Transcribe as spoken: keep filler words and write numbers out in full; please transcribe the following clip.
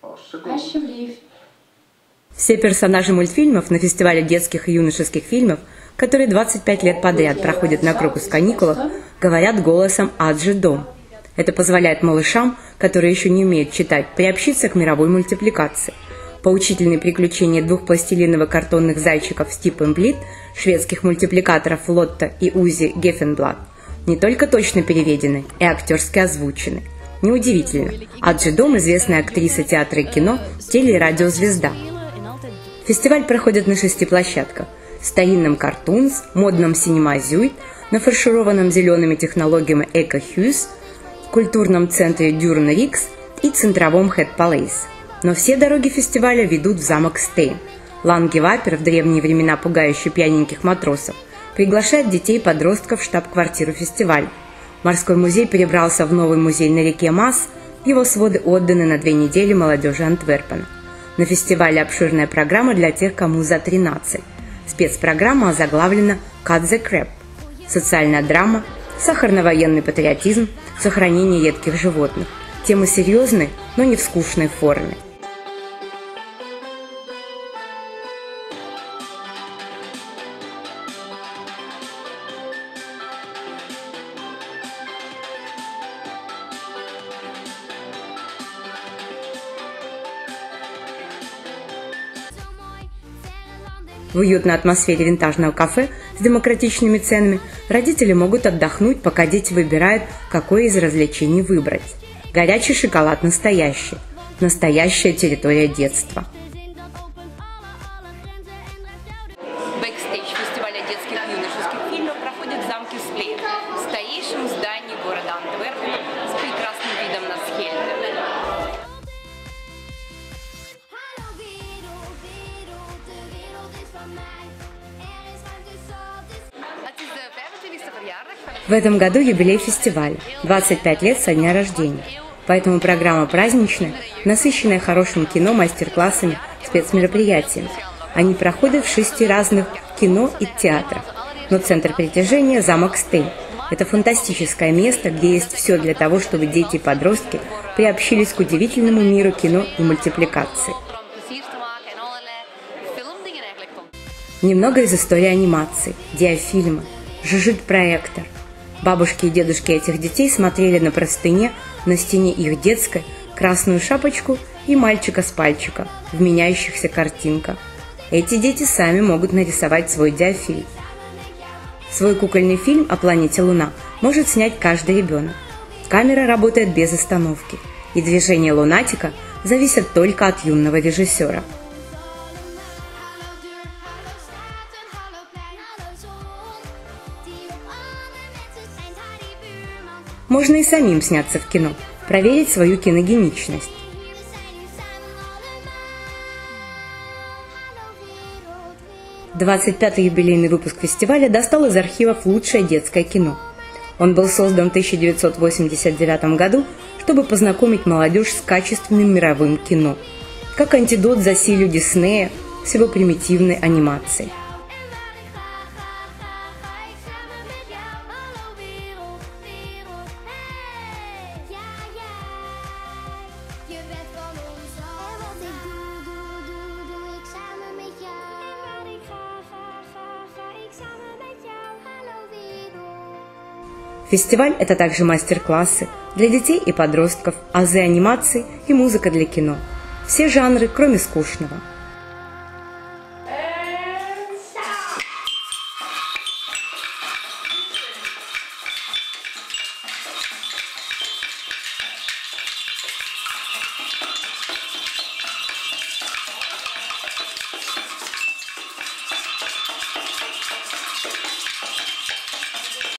Все персонажи мультфильмов на фестивале детских и юношеских фильмов, которые двадцать пять лет подряд проходят на Крокус каникулах, говорят голосом Аджи Дом. Это позволяет малышам, которые еще не умеют читать, приобщиться к мировой мультипликации. Поучительные приключения двух пластилиново-картонных зайчиков Стип и Блит, шведских мультипликаторов Лотта и Узи Геффенблат, не только точно переведены и актерски озвучены. Неудивительно, Аджи Дом – известная актриса театра и кино, теле- и радиозвезда. Фестиваль проходит на шести площадках – старинном Картунс, модном Синема Зюит, нафаршированном зелеными технологиями Эко Хьюз, культурном центре Дюрн Рикс и центровом Хэт Палейс. Но все дороги фестиваля ведут в замок Стейн. Лангевапер, в древние времена пугающий пьяненьких матросов, приглашает детей и подростков в штаб-квартиру фестиваля. Морской музей перебрался в новый музей на реке Мас, его своды отданы на две недели молодежи Антверпена. На фестивале обширная программа для тех, кому за тринадцать. Спецпрограмма озаглавлена «Cut the Crap» – социальная драма, сахарно-военный патриотизм, сохранение редких животных. Темы серьезные, но не в скучной форме. В уютной атмосфере винтажного кафе с демократичными ценами родители могут отдохнуть, пока дети выбирают, какое из развлечений выбрать. Горячий шоколад настоящий. Настоящая территория детства. Бэкстейдж фестиваля детских и юношеских фильмов проходит в замке Сплит, старейшем здании города Антверпена с прекрасным видом на Схельде. В этом году юбилей фестиваля – двадцать пять лет со дня рождения. Поэтому программа праздничная, насыщенная хорошим кино, мастер-классами, спецмероприятиями. Они проходят в шести разных кино и театрах. Но центр притяжения – замок Стейн. Это фантастическое место, где есть все для того, чтобы дети и подростки приобщились к удивительному миру кино и мультипликации. Немного из истории анимации, диафильма, жужжит-проектор. Бабушки и дедушки этих детей смотрели на простыне, на стене их детской, красную шапочку и мальчика с пальчика, в меняющихся картинках. Эти дети сами могут нарисовать свой диафильм. Свой кукольный фильм о планете Луна может снять каждый ребенок. Камера работает без остановки, и движения лунатика зависят только от юного режиссера. Можно и самим сняться в кино, проверить свою киногеничность. двадцать пятый юбилейный выпуск фестиваля достал из архивов лучшее детское кино. Он был создан в тысяча девятьсот восемьдесят девятом году, чтобы познакомить молодежь с качественным мировым кино, как антидот засилию Диснея с его примитивной анимацией. Фестиваль – это также мастер-классы для детей и подростков, азы анимации и музыка для кино. Все жанры, кроме скучного.